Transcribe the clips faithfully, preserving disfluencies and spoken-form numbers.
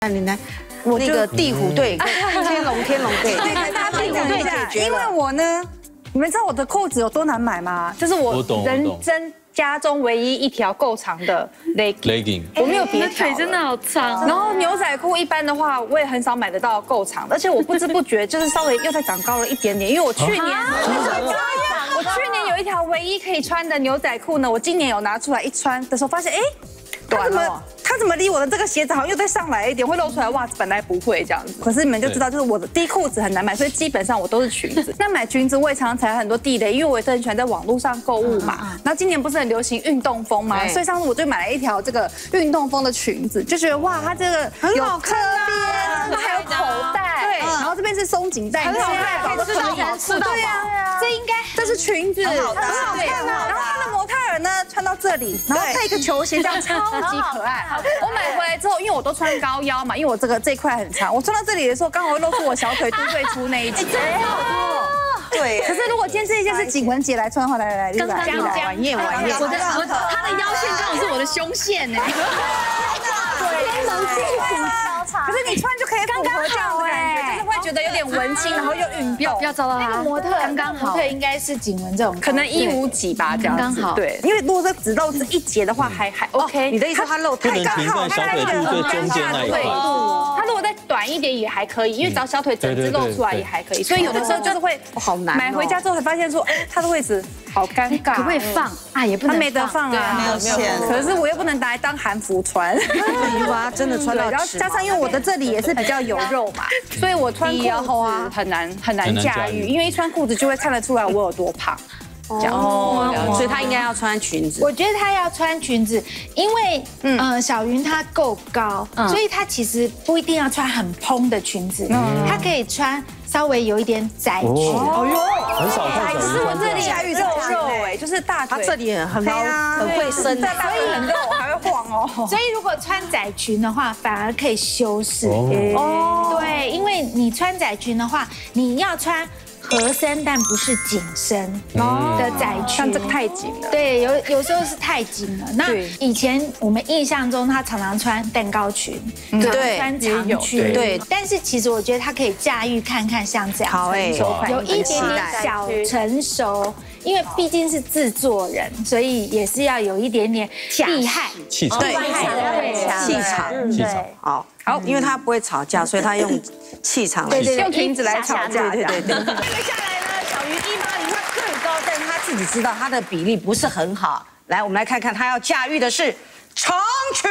那你来，我那个地虎队，天龙天龙队， 对，大家平等一下，因为我呢，你们知道我的裤子有多难买吗？就是我人生家中唯一一条够长的 legging， 我没有别条， 腿真的好长。 然后牛仔裤一般的话，我也很少买得到够长的，而且我不知不觉就是稍微又再长高了一点点，因为我去年。我去年有一条唯一可以穿的牛仔裤呢，我今年有拿出来一穿的时候，发现哎，它怎么它怎么离我的这个鞋子好像又再上来一点，会露出来袜子，本来不会这样子。可是你们就知道，就是我的低裤子很难买，所以基本上我都是裙子。那买裙子我也常常踩很多地雷，因为我也是很喜欢在网络上购物嘛。然后今年不是很流行运动风嘛，所以上次我就买了一条这个运动风的裙子，就觉得哇，它这个有侧边，还有口袋，对，然后这边是松紧带，很好看，可以吃到饱，吃到饱。对啊，这应该这是裙子，很好看啊。然后它的模特儿呢穿到这里，然后配一个球鞋，这样超级可爱。我买回来之后，因为我都穿高腰嘛，因为我这个这一块很长，我穿到这里的时候刚好会露出我小腿肚最粗那一截。对，可是如果今天这一件是景文姐来穿的话，来来来， 刚刚来晚宴晚宴， 我的我她的腰线刚好是我的胸线哎。 对，能幸福。可是你穿就可以符合这样的感觉，就是会觉得有点文青，然后又运动。 不要糟到那个模特刚刚好，模特应该是景文这种， 可能一五几吧，这样刚好。 对，因为如果说只露这一截的话，还还 OK。你的意思它露太刚好， 小腿肚最中间那一块。 它如果再短一点也还可以，因为只要小腿整只露出来也还可以。所以有的时候就是会好难， 买回家之后才发现说，哎，它的位置好尴尬， 可不可以放啊？也不能， 它没得放啊， 没有线。 可是我又不能拿来当韩服穿， 你把它真的穿到， 然后加上因为我的这里也是比较有肉嘛，所以我穿裤子很难很难驾驭，因为一穿裤子就会看得出来我有多胖。 哦，所以她应该要穿裙子。 我觉得她要穿裙子，因为嗯，小云她够高，所以她其实不一定要穿很蓬的裙子，她可以穿稍微有一点窄裙。 哦哟，很少看小云我这里驾驭肉肉哎，就是大腿， 她这里很高，很会伸， 大腿很肉，还会晃哦。 所以如果穿窄裙的话，反而可以修饰。哦，对，因为你穿窄裙的话，你要穿合身但不是紧身的窄裙， 像这个太紧了。 对，有有时候是太紧了。那以前我们印象中，她常常穿蛋糕裙， 对， 穿长裙， 对。 但是其实我觉得她可以驾驭看看像这样， 好哎， 有一点点小成熟，因为毕竟是制作人，所以也是要有一点点厉害， 气场， 对，气场， 气场， 好。好，因为他不会吵架，所以他用气场来， 用裙子来吵架。 对对对。接下来呢，小云一八零，她最高，但是她自己知道她的比例不是很好。来，我们来看看她要驾驭的是长裙。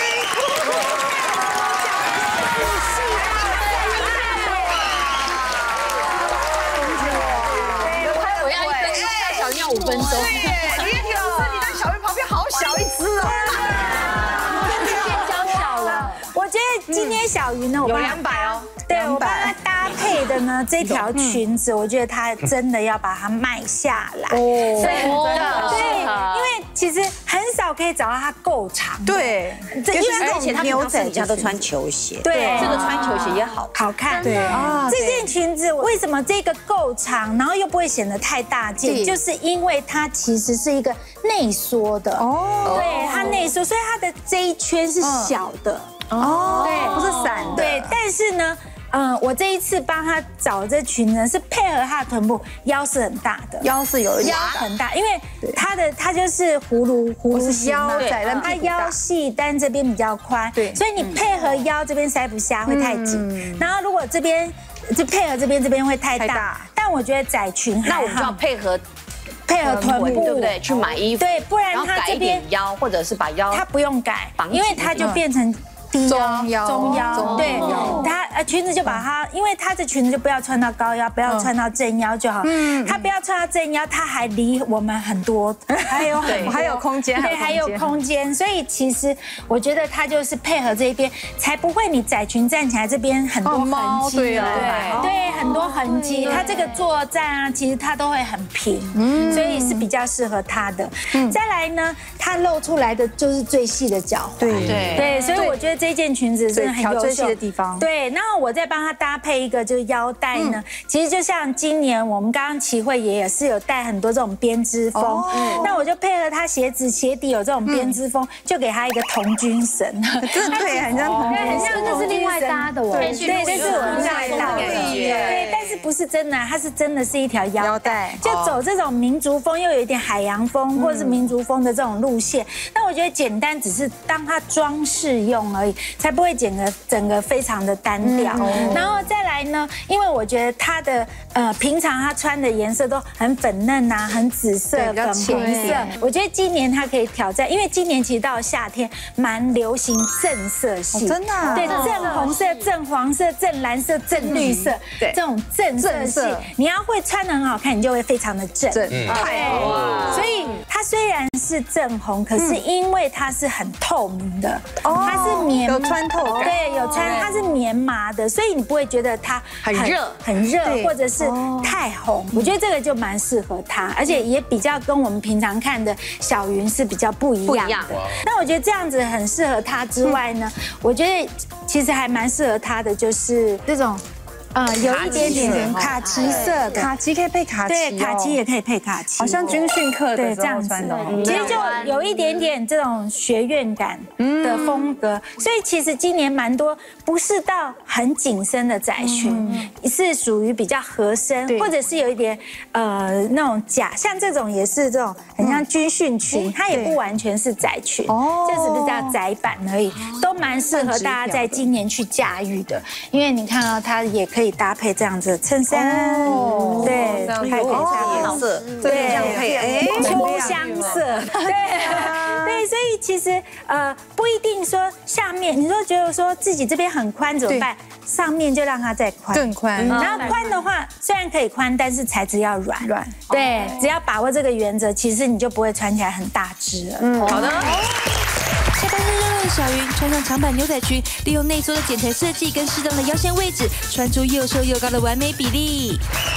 我要一分钟，小云要五分钟。 对，李铁老师，你在小云旁边好小一只哦。 我觉得今天小云呢，我有两百哦， 对我帮她搭配的呢这条裙子，我觉得她真的要把它卖下来。哦，真的，对，因为其实很少可以找到它够长。 对， 这因为而且他们牛仔家都穿球鞋， 对， 这个穿球鞋也好好看。 对啊，这件裙子为什么这个够长，然后又不会显得太大件？就是因为它其实是一个内缩的哦，对，它内缩，所以它的这一圈是小的。 哦，对，不是散的。 对，但是呢，嗯，我这一次帮他找这裙子是配合他的臀部，腰是很大的， 腰是有腰很大，因为他的他就是葫芦葫芦腰窄，但他腰细，但这边比较宽，对，所以你配合腰这边塞不下，会太紧。然后如果这边就配合这边这边会太大，但我觉得窄裙那我们就要配合。 配合臀部， 对不对？去买衣服， 对，不然他这边腰，或者是把腰， 他不用改，因为他就变成低腰、中腰，对，他呃裙子就把它，因为他的裙子就不要穿到高腰，不要穿到正腰就好。嗯，他不要穿到正腰，他还离我们很多，还有很还有空间， 对，还有空间。所以其实我觉得他就是配合这一边，才不会你窄裙站起来这边很多痕迹，对对，很多痕迹。他这个坐站啊，其实他都会很平，所以是比较适合他的。再来呢，他露出来的就是最细的脚踝，对对，所以我觉得这件裙子真的很优秀的地方。 对，然后我再帮他搭配一个就是腰带呢，其实就像今年我们刚刚齐慧也也是有带很多这种编织风，那我就配合他鞋子鞋底有这种编织风，就给他一个童军绳， 这对，很像童军绳， 很像就是另外外搭的哦， 对，这是我们外搭的，对，但是不是真的，它是真的是一条腰带，就走这种民族风，又有一点海洋风或者是民族风的这种路线。那我觉得简单只是当它装饰用而已，才不会整个整个非常的单调。然后再来呢，因为我觉得它的呃平常它穿的颜色都很粉嫩啊，很紫色、粉红色。我觉得今年它可以挑战，因为今年其实到了夏天蛮流行正色系，真的对，正红色、正黄色、正蓝色、正绿色，对，这种正色系，你要会穿得很好看，你就会非常的正。对，所以它虽然是正红，可是因为它是很透明的，它是棉， 有穿透感， 对，有穿，它是棉麻的，所以你不会觉得它很热、 很热，或者是太红。我觉得这个就蛮适合它，而且也比较跟我们平常看的小云是比较不一样的。那我觉得这样子很适合它之外呢，我觉得其实还蛮适合它的，就是这种。呃，有一点点卡其色的， 卡其可以配卡其， 对，卡其也可以配卡其， 好像军训课的这样穿的， 其实就有一点点这种学院感的风格，所以其实今年蛮多不是到很紧身的窄裙，是属于比较合身，或者是有一点呃那种假，像这种也是这种很像军训裙，它也不完全是窄裙，这是比较窄版而已，都蛮适合大家在今年去驾驭的，因为你看到它也可以。搭配这样子的衬衫，对，它可以加颜色，对，这样配，哎，秋香色，对，对，所以其实呃不一定说下面，你说觉得说自己这边很宽怎么办？上面就让它再宽， 更宽。 然后宽的话，虽然可以宽，但是材质要软，软，对，只要把握这个原则，其实你就不会穿起来很大只了。嗯，好的。 下半身热热的小云穿上长版牛仔裙，利用内缩的剪裁设计跟适当的腰线位置，穿出又瘦又高的完美比例。